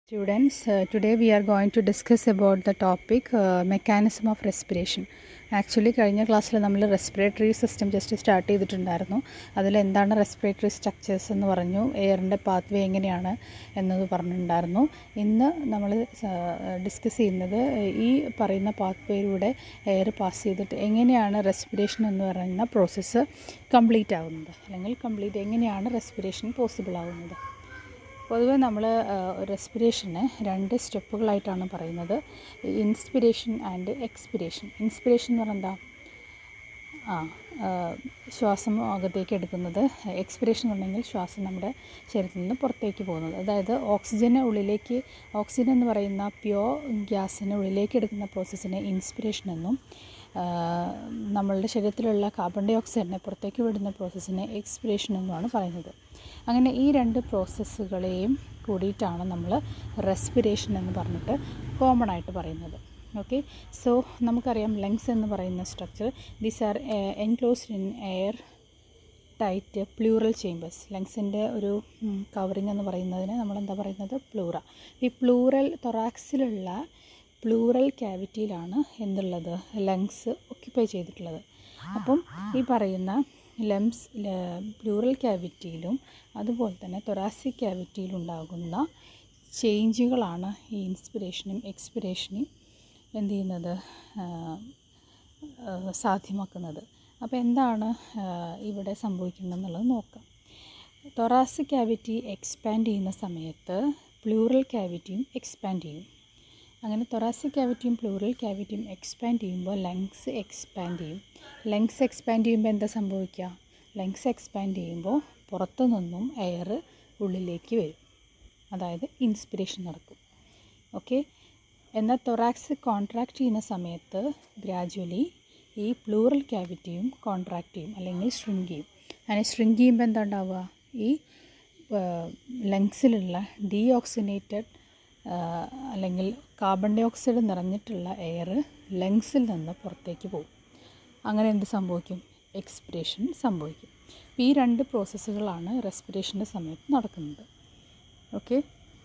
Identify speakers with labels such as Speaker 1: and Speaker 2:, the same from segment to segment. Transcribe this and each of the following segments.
Speaker 1: Students, today we are going to discuss about the topic mechanism of respiration. Actually കഴിഞ്ഞ ക്ലാസ്സിൽ നമ്മൾ respiratory system just start ചെയ്തിട്ടുണ്ടായിരുന്നു. അതിലെന്താണ് respiratory structures എന്ന് പറഞ്ഞു, എയറിൻ്റെ പാത്ത് വേ എങ്ങനെയാണ് എന്നത് പറഞ്ഞിട്ടുണ്ടായിരുന്നു. ഇന്ന് നമ്മൾ ഡിസ്കസ് ചെയ്യുന്നത് ഈ പറയുന്ന പാത്ത് വേയിലൂടെ എയർ പാസ് ചെയ്തിട്ട് എങ്ങനെയാണ് റെസ്പിറേഷൻ എന്ന് പറയുന്ന പ്രോസസ്സ് കംപ്ലീറ്റ് ആകുന്നത്, അല്ലെങ്കിൽ എങ്ങനെയാണ് റെസ്പിറേഷൻ പോസിബിൾ ആകുന്നത്. പൊതുവെ നമ്മൾ റെസ്പിറേഷന് രണ്ട് സ്റ്റെപ്പുകളായിട്ടാണ് പറയുന്നത്, ഇൻസ്പിരേഷൻ ആൻഡ് എക്സ്പിരേഷൻ. ഇൻസ്പിരേഷൻ എന്ന് പറഞ്ഞാൽ ശ്വാസം അകത്തേക്ക് എടുക്കുന്നത്, എക്സ്പിരേഷൻ എന്നുണ്ടെങ്കിൽ ശ്വാസം നമ്മുടെ ശരീരത്തിൽ നിന്ന് പുറത്തേക്ക് പോകുന്നത്. അതായത് ഓക്സിജൻ എന്ന് പറയുന്ന പ്യോർ ഗ്യാസിനെ ഉള്ളിലേക്ക് എടുക്കുന്ന പ്രോസസ്സിനെ ഇൻസ്പിരേഷൻ എന്നും, നമ്മളുടെ ശരീരത്തിലുള്ള കാർബൺ ഡൈ ഓക്സൈഡിനെ പുറത്തേക്ക് വിടുന്ന പ്രോസസ്സിനെ എക്സ്പിരേഷൻ എന്നുമാണ് പറയുന്നത്. അങ്ങനെ ഈ രണ്ട് പ്രോസസ്സുകളെയും കൂടിയിട്ടാണ് നമ്മൾ റെസ്പിറേഷൻ എന്ന് പറഞ്ഞിട്ട് കോമൺ ആയിട്ട് പറയുന്നത്. ഓക്കെ, സോ നമുക്കറിയാം ലങ്സ് എന്ന് പറയുന്ന structure, these are enclosed in air tight pleural chambers. ലങ്സിൻ്റെ ഒരു കവറിങ് എന്ന് പറയുന്നതിന് നമ്മളെന്താ പറയുന്നത്, പ്ലൂറ. ഈ തൊറാക്സിലുള്ള പ്ലൂറൽ ക്യാവിറ്റിയിലാണ് എന്തുള്ളത്, ലങ്സ് ഒക്യുപ്പൈ ചെയ്തിട്ടുള്ളത്. അപ്പം ഈ പറയുന്ന പ്ലൂറൽ ക്യാവിറ്റിയിലും അതുപോലെ തന്നെ തൊറാസിക് ക്യാവിറ്റിയിലുണ്ടാകുന്ന ചേഞ്ചുകളാണ് ഈ ഇൻസ്പിരേഷനും എക്സ്പിരേഷനും എന്ത് ചെയ്യുന്നത്, സാധ്യമാക്കുന്നത്. അപ്പോൾ എന്താണ് ഇവിടെ സംഭവിക്കുന്നതെന്നുള്ളത് നോക്കാം. തൊറാസിക് ക്യാവിറ്റി എക്സ്പാൻഡ് ചെയ്യുന്ന സമയത്ത് പ്ലൂറൽ ക്യാവിറ്റിയും എക്സ്പാൻഡ് ചെയ്യും. അങ്ങനെ തൊറാസിക് ക്യാവിറ്റിയും പ്ലൂറൽ ക്യാവിറ്റിയും എക്സ്പാൻഡ് ചെയ്യുമ്പോൾ ലങ്സ് എക്സ്പാൻഡ് ചെയ്യും. ലങ്സ് എക്സ്പാൻഡ് ചെയ്യുമ്പോൾ എന്താ സംഭവിക്കുക, ലങ്സ് എക്സ്പാൻഡ് ചെയ്യുമ്പോൾ പുറത്തു നിന്നും എയർ ഉള്ളിലേക്ക് വരും, അതായത് ഇൻസ്പിരേഷൻ നടക്കും. ഓക്കെ, എന്നാൽ തൊറാക്സ് കോൺട്രാക്റ്റ് ചെയ്യുന്ന സമയത്ത് ഗ്രാജുവലി ഈ പ്ലൂറൽ ക്യാവിറ്റിയും കോൺട്രാക്റ്റ് ചെയ്യും, അല്ലെങ്കിൽ ഷ്രിങ്ക് ചെയ്യും. അങ്ങനെ ഷ്രിങ്ക് ചെയ്യുമ്പോൾ എന്താ ഉണ്ടാവുക, ഈ ലങ്സിലുള്ള ഡീഓക്സിനേറ്റഡ് അല്ലെങ്കിൽ കാർബൺ ഡൈ ഓക്സൈഡ് നിറഞ്ഞിട്ടുള്ള എയർ ലങ്സിൽ നിന്ന് പുറത്തേക്ക് പോകും. അങ്ങനെ എന്ത് സംഭവിക്കും, എക്സ്പിരേഷൻ സംഭവിക്കും. ഈ രണ്ട് പ്രോസസ്സുകളാണ് റെസ്പിറേഷൻ്റെ സമയത്ത് നടക്കുന്നത്. ഓക്കെ,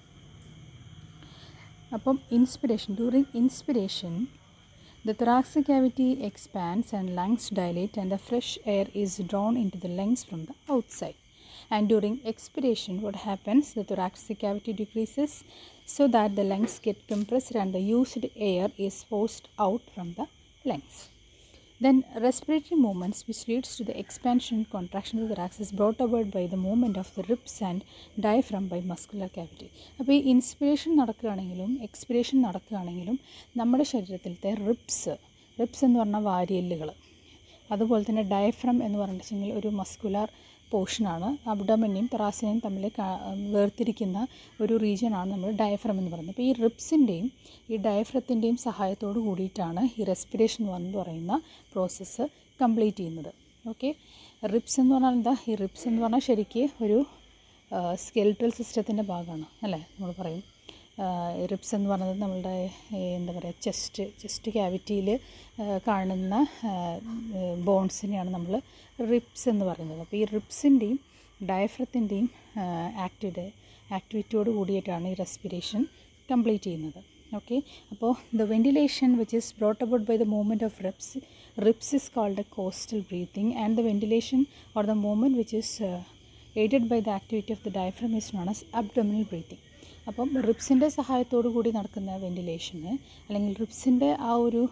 Speaker 1: അപ്പം during inspiration the thoracic cavity expands and lungs dilate and the fresh air is drawn into the lungs from the outside. And during expiration, what happens, the thoracic cavity decreases so that the lungs get compressed and the used air is forced out from the lungs. Then respiratory movements which leads to the expansion and contraction of the thorax is brought about by the movement of the ribs and diaphragm by muscular cavity. അപ്പോൾ ഈ inspiration നടക്കുകയാണെങ്കിലും expiration നടക്കുകയാണെങ്കിലും നമ്മുടെ ശരീരത്തിലത്തെ ribs എന്ന് പറഞ്ഞാൽ വാരിയെല്ലുകൾ, അതുപോലെ തന്നെ diaphragm എന്ന് പറഞ്ഞിട്ടുണ്ടെങ്കിൽ ഒരു മസ്കുലാർ പോർഷനാണ്, അബ്ഡോമിനെയും തൊറാസിനെയും തമ്മിൽ വേർതിരിക്കുന്ന ഒരു റീജിയനാണ് നമ്മൾ ഡയഫ്രം എന്ന് പറയുന്നത്. അപ്പോൾ ഈ റിബ്സിൻ്റെയും ഈ ഡയഫ്രത്തിൻ്റെയും സഹായത്തോട് കൂടിയിട്ടാണ് ഈ റെസ്പിറേഷൻ എന്ന് പറയുന്ന പ്രോസസ്സ് കംപ്ലീറ്റ് ചെയ്യുന്നത്. ഓക്കെ, റിബ്സ് എന്ന് പറഞ്ഞാൽ എന്താ, ഈ റിബ്സ് എന്ന് പറഞ്ഞാൽ ശരിക്ക് ഒരു സ്കെലിറ്റൽ സിസ്റ്റത്തിൻ്റെ ഭാഗമാണ് അല്ലേ. നമ്മൾ പറയും റിബ്സ് എന്ന് പറയുന്നത് നമ്മളുടെ എന്താ പറയുക, ചെസ്റ്റ് ക്യാവിറ്റിയിൽ കാണുന്ന ബോൺസിനെയാണ് നമ്മൾ റിബ്സ് എന്ന് പറയുന്നത്. അപ്പോൾ ഈ റിബ്സിൻ്റെയും ഡയഫ്രത്തിൻ്റെയും ആക്ടിവിറ്റിയോട് കൂടിയിട്ടാണ് ഈ റെസ്പിറേഷൻ കംപ്ലീറ്റ് ചെയ്യുന്നത്. ഓക്കെ, അപ്പോൾ the ventilation which is brought about by the movement of ribs is called a costal breathing and the ventilation or the movement which is aided by the activity of the diaphragm is known as abdominal breathing. അപ്പം റിബ്സിൻ്റെ സഹായത്തോടു കൂടി നടക്കുന്ന വെന്റിലേഷന്, അല്ലെങ്കിൽ റിബ്സിൻ്റെ ആ ഒരു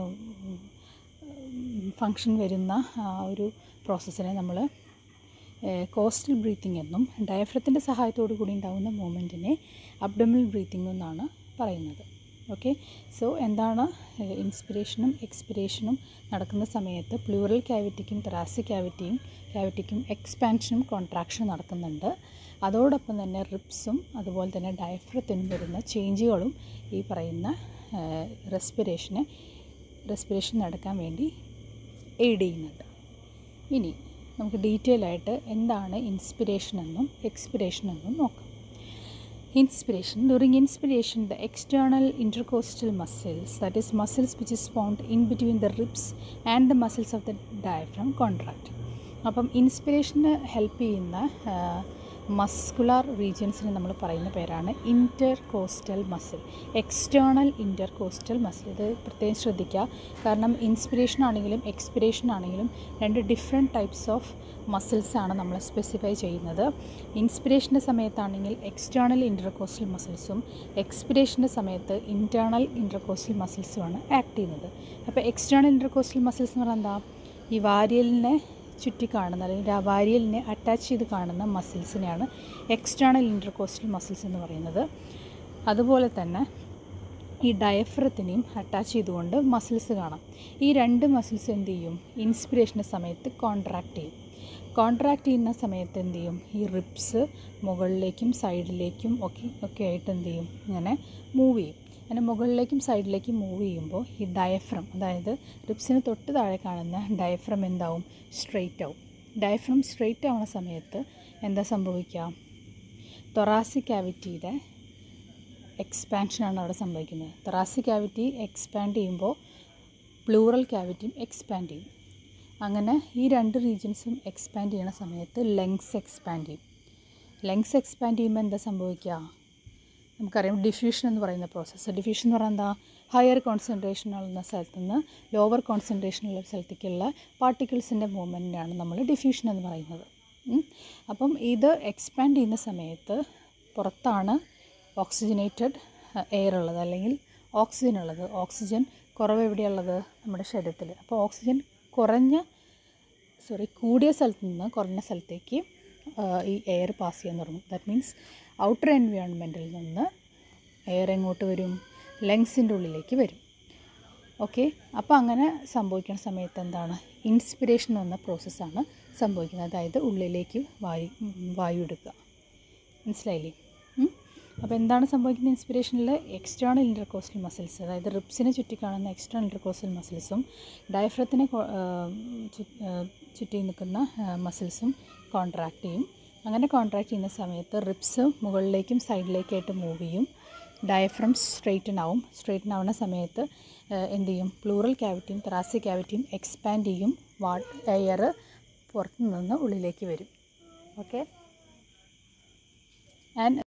Speaker 1: function വരുന്ന ആ ഒരു പ്രോസസ്സിനെ നമ്മൾ കോസ്റ്റൽ ബ്രീത്തിങ് എന്നും, ഡയഫ്രത്തിൻ്റെ സഹായത്തോടു കൂടി ഉണ്ടാകുന്ന മൂവ്മെൻറ്റിനെ അബ്ഡോമിനൽ ബ്രീത്തിങ് എന്നാണ് പറയുന്നത്. ഓക്കെ, സോ എന്താണ്, ഇൻസ്പിരേഷനും എക്സ്പിരേഷനും നടക്കുന്ന സമയത്ത് പ്ലൂറൽ ക്യാവിറ്റിക്കും തൊറാസിക് ക്യാവിറ്റിക്കും എക്സ്പാൻഷനും കോൺട്രാക്ഷനും നടക്കുന്നുണ്ട്. അതോടൊപ്പം തന്നെ റിബ്സും അതുപോലെ തന്നെ ഡയഫ്രത്തിനും വരുന്ന ചേഞ്ചുകളും ഈ പറയുന്ന റെസ്പിറേഷൻ നടക്കാൻ വേണ്ടി എയ്ഡ് ചെയ്യുന്നുണ്ട്. ഇനി നമുക്ക് ഡീറ്റെയിൽ ആയിട്ട് എന്താണ് ഇൻസ്പിരേഷൻ എന്നും എക്സ്പിരേഷൻ എന്നും നോക്കാം. During inspiration, the external intercostal muscles, that is muscles which is formed in between the ribs and the muscles of the diaphragm, contract. അപ്പം ഇൻസ്പിരേഷന് ഹെൽപ്പ് ചെയ്യുന്ന മസ്കുലാർ റീജിയൻസിന് നമ്മൾ പറയുന്ന പേരാണ് intercostal muscle, external intercostal muscle. ഇത് പ്രത്യേകം ശ്രദ്ധിക്കുക, കാരണം ഇൻസ്പിരേഷൻ ആണെങ്കിലും എക്സ്പിരേഷൻ ആണെങ്കിലും രണ്ട് ഡിഫറെൻറ്റ് ടൈപ്സ് ഓഫ് മസിൽസാണ് നമ്മൾ സ്പെസിഫൈ ചെയ്യുന്നത്. ഇൻസ്പിരേഷൻ്റെ സമയത്താണെങ്കിൽ എക്സ്റ്റേണൽ ഇൻ്റർകോസ്റ്റൽ മസിൽസും എക്സ്പിരേഷൻ്റെ സമയത്ത് ഇൻറ്റേർണൽ ഇൻ്റർകോസ്റ്റൽ മസിൽസുമാണ് ആക്ട് ചെയ്യുന്നത്. അപ്പോൾ എക്സ്റ്റേണൽ ഇൻ്റർകോസ്റ്റൽ മസിൽസ് എന്ന് പറഞ്ഞാൽ എന്താ, ഈ വാരിയലിനെ ചുറ്റി കാണുന്ന അല്ലെങ്കിൽ ആ വാരിയലിനെ അറ്റാച്ച് ചെയ്ത് കാണുന്ന മസിൽസിനെയാണ് എക്സ്റ്റേണൽ ഇൻ്റർകോസ്റ്റൽ മസിൽസ് എന്ന് പറയുന്നത്. അതുപോലെ തന്നെ ഈ ഡയഫ്രത്തിനെയും അറ്റാച്ച് ചെയ്തുകൊണ്ട് മസിൽസ് കാണാം. ഈ രണ്ട് മസിൽസ് എന്ത് ചെയ്യും, ഇൻസ്പിരേഷൻ്റെ സമയത്ത് കോൺട്രാക്റ്റ് ചെയ്യും. കോൺട്രാക്റ്റ് ചെയ്യുന്ന സമയത്ത് എന്ത് ചെയ്യും, ഈ റിബ്സ് മുകളിലേക്കും സൈഡിലേക്കും ഒക്കെ ആയിട്ട് എന്ത് ചെയ്യും, ഇങ്ങനെ മൂവ് ചെയ്യും. അങ്ങനെ മുകളിലേക്കും സൈഡിലേക്കും മൂവ് ചെയ്യുമ്പോൾ ഈ ഡയഫ്രം, അതായത് റിബ്സിന് തൊട്ട് താഴെ കാണുന്ന ഡയഫ്രം എന്താവും, സ്ട്രെയിറ്റ് ആവും. ഡയഫ്രം സ്ട്രെയിറ്റ് ആവുന്ന സമയത്ത് എന്താ സംഭവിക്കുക, തൊറാസിക് ക്യാവിറ്റിയുടെ എക്സ്പാൻഷനാണ് അവിടെ സംഭവിക്കുന്നത്. തൊറാസിക് ക്യാവിറ്റി എക്സ്പാൻഡ് ചെയ്യുമ്പോൾ പ്ലൂറൽ ക്യാവിറ്റിയും എക്സ്പാൻഡ് ചെയ്യും. അങ്ങനെ ഈ രണ്ട് റീജിയൻസും എക്സ്പാൻഡ് ചെയ്യുന്ന സമയത്ത് ലങ്സ് എക്സ്പാൻഡ് ചെയ്യും. ലങ്സ് എക്സ്പാൻഡ് ചെയ്യുമ്പോൾ എന്താ സംഭവിക്കുക, നമുക്കറിയാം ഡിഫ്യൂഷൻ എന്ന് പറയുന്ന പ്രോസസ്സ്. ഡിഫ്യൂഷൻ എന്ന് പറഞ്ഞാൽ എന്താ, ഹയർ കോൺസെൻട്രേഷൻ ഉള്ള സ്ഥലത്ത് നിന്ന് ലോവർ കോൺസെൻട്രേഷൻ ഉള്ള സ്ഥലത്തേക്കുള്ള പാർട്ടിക്കിൾസിൻ്റെ മൂവ്മെൻറ്റിനാണ് നമ്മൾ ഡിഫ്യൂഷൻ എന്ന് പറയുന്നത്. അപ്പം ഇത് എക്സ്പാൻഡ് ചെയ്യുന്ന സമയത്ത് പുറത്താണ് ഓക്സിജനേറ്റഡ് എയർ ഉള്ളത്, അല്ലെങ്കിൽ ഓക്സിജൻ ഉള്ളത്. ഓക്സിജൻ കുറവ് എവിടെയുള്ളത്, നമ്മുടെ ശരീരത്തിൽ. അപ്പോൾ ഓക്സിജൻ കൂടിയ സ്ഥലത്ത് നിന്ന് കുറഞ്ഞ സ്ഥലത്തേക്ക് ഈ എയർ പാസ് ചെയ്യാൻ തുടങ്ങും. ദാറ്റ് മീൻസ് ഔട്ടർ എൻവയോൺമെൻറ്റിൽ നിന്ന് എയർ എങ്ങോട്ട് വരും, ലങ്സിൻ്റെ ഉള്ളിലേക്ക് വരും. ഓക്കെ, അപ്പോൾ അങ്ങനെ സംഭവിക്കുന്ന സമയത്ത് എന്താണ്, ഇൻസ്പിരേഷൻ എന്ന പ്രോസസ്സാണ് സംഭവിക്കുന്നത്. അതായത് ഉള്ളിലേക്ക് വായു എടുക്കുക. മനസ്സിലായില്ലേ? അപ്പോൾ എന്താണ് സംഭവിക്കുന്നത് ഇൻസ്പിരേഷനിൽ, എക്സ്റ്റേണൽ ഇൻ്റർകോസ്റ്റൽ മസിൽസ്, അതായത് റിബ്സിനെ ചുറ്റി കാണുന്ന എക്സ്റ്റേണൽ ഇൻ്റർകോസ്റ്റൽ മസിൽസും ഡയഫ്രത്തിനെ ചുറ്റി നിൽക്കുന്ന മസിൽസും കോൺട്രാക്റ്റ് ചെയ്യും. അങ്ങനെ കോൺട്രാക്റ്റ് ചെയ്യുന്ന സമയത്ത് റിബ്സ് മുകളിലേക്കും സൈഡിലേക്കായിട്ട് മൂവ് ചെയ്യും. ഡയഫ്രം സ്ട്രെയിറ്റൻ ആവുന്ന സമയത്ത് എന്ത് ചെയ്യും, പ്ലൂറൽ ക്യാവിറ്റിയും തൊറാസിക് ക്യാവിറ്റിയും എക്സ്പാൻഡ് ചെയ്യും. എയർ പുറത്തു നിന്ന് ഉള്ളിലേക്ക് വരും. Okay, and